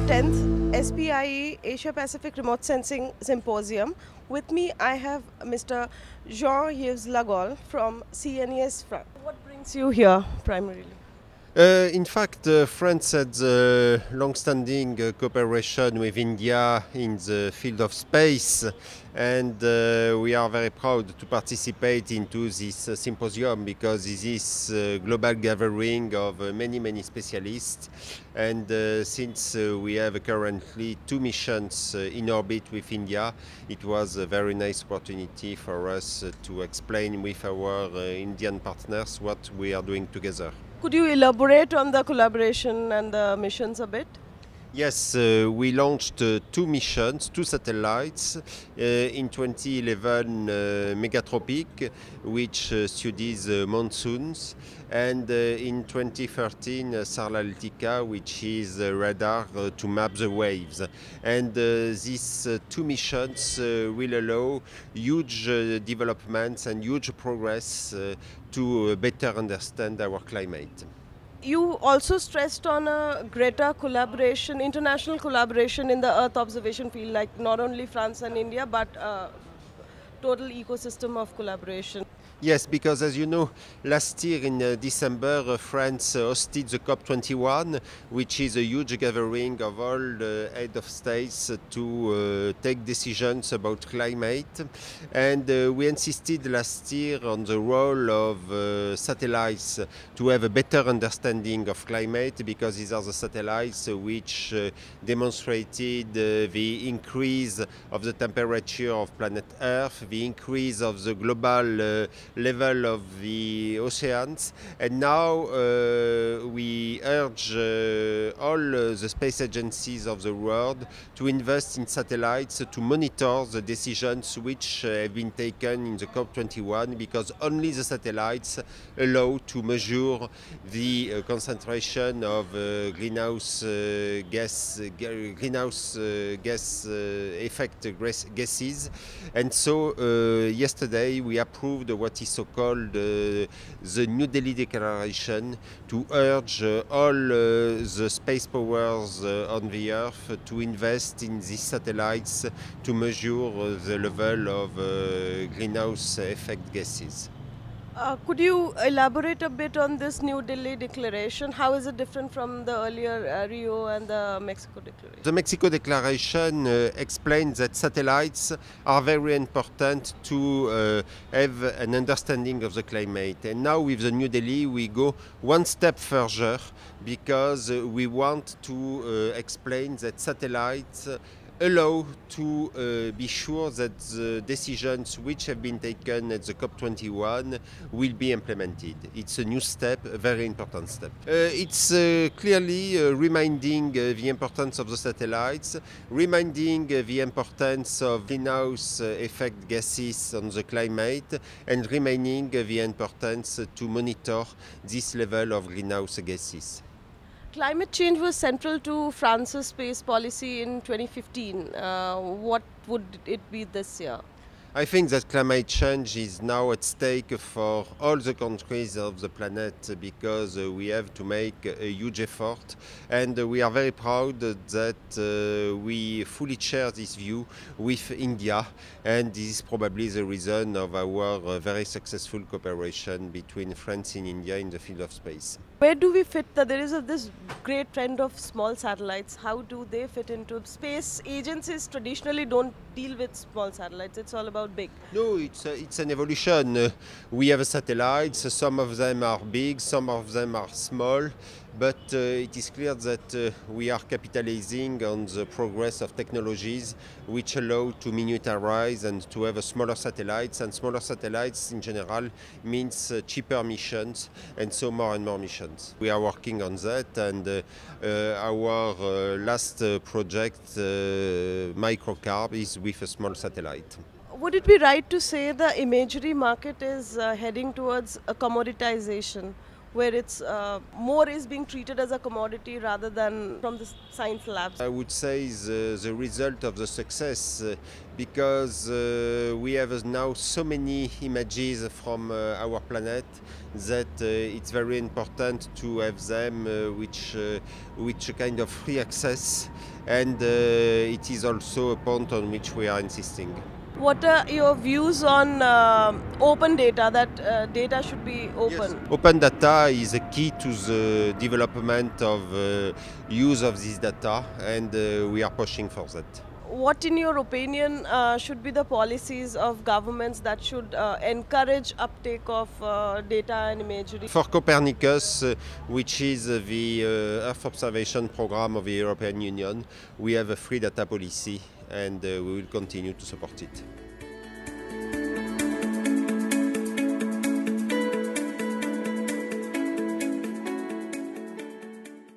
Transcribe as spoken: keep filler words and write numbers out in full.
tenth S P I E Asia Pacific Remote Sensing Symposium. With me, I have Mister Jean-Yves Lagol from C N E S France. What brings you here primarily? Uh, in fact, uh, France has a long-standing uh, cooperation with India in the field of space, and uh, we are very proud to participate into this uh, symposium because this is a global gathering of uh, many, many specialists. And uh, since uh, we have currently two missions uh, in orbit with India, it was a very nice opportunity for us uh, to explain with our uh, Indian partners what we are doing together. Could you elaborate on the collaboration and the missions a bit? Yes, uh, we launched uh, two missions, two satellites. Uh, in twenty eleven, uh, Megatropic, which uh, studies uh, monsoons, and uh, in twenty thirteen, uh, Sarlaltica, which is a radar uh, to map the waves. And uh, these uh, two missions uh, will allow huge uh, developments and huge progress uh, to uh, better understand our climate. You also stressed on a greater collaboration, international collaboration in the Earth observation field, like not only France and India, but a total ecosystem of collaboration. Yes, because as you know, last year in uh, December, uh, France uh, hosted the COP twenty-one, which is a huge gathering of all the heads of states uh, to uh, take decisions about climate. And uh, we insisted last year on the role of uh, satellites to have a better understanding of climate, because these are the satellites uh, which uh, demonstrated uh, the increase of the temperature of planet Earth, the increase of the global uh, level of the oceans, and now uh, we urge uh, all uh, the space agencies of the world to invest in satellites to monitor the decisions which uh, have been taken in the COP twenty-one, because only the satellites allow to measure the uh, concentration of uh, greenhouse uh, gas greenhouse uh, gas uh, effect gases. And so uh, yesterday we approved what is so-called uh, the New Delhi Declaration to urge uh, all uh, the space powers uh, on the Earth to invest in these satellites to measure uh, the level of uh, greenhouse effect gases. Uh, could you elaborate a bit on this New Delhi Declaration? How is it different from the earlier uh, Rio and the Mexico Declaration? The Mexico Declaration uh, explains that satellites are very important to uh, have an understanding of the climate. And now with the New Delhi, we go one step further, because uh, we want to uh, explain that satellites uh, allow to uh, be sure that the decisions which have been taken at the COP twenty-one will be implemented. It's a new step, a very important step. Uh, it's uh, clearly uh, reminding uh, the importance of the satellites, reminding uh, the importance of greenhouse uh, effect gases on the climate, and reminding uh, the importance uh, to monitor this level of greenhouse gases. Climate change was central to France's space policy in twenty fifteen. Uh, what would it be this year? I think that climate change is now at stake for all the countries of the planet, because uh, we have to make a huge effort, and uh, we are very proud that uh, we fully share this view with India, and this is probably the reason of our uh, very successful cooperation between France and India in the field of space. Where do we fit? The, there is a, this great trend of small satellites. How do they fit into space? Agencies traditionally don't deal with small satellites. It's all about big. No, it's, a, it's an evolution. Uh, we have satellites, some of them are big, some of them are small, but uh, it is clear that uh, we are capitalizing on the progress of technologies which allow to miniaturize and to have a smaller satellites, and smaller satellites in general means uh, cheaper missions, and so more and more missions. We are working on that, and uh, uh, our uh, last uh, project, uh, Microcarb, is with a small satellite. Would it be right to say the imagery market is uh, heading towards a commoditization? where it's uh, more is being treated as a commodity rather than from the science labs? I would say the, the result of the success uh, because uh, we have now so many images from uh, our planet that uh, it's very important to have them uh, which, uh, which kind of free access, and uh, it is also a point on which we are insisting. What are your views on uh, open data, that uh, data should be open? Yes. Open data is a key to the development of uh, use of this data, and uh, we are pushing for that. What, in your opinion, uh, should be the policies of governments that should uh, encourage uptake of uh, data and imagery? For Copernicus, uh, which is uh, the uh, Earth observation program of the European Union, we have a free data policy, and uh, we will continue to support it.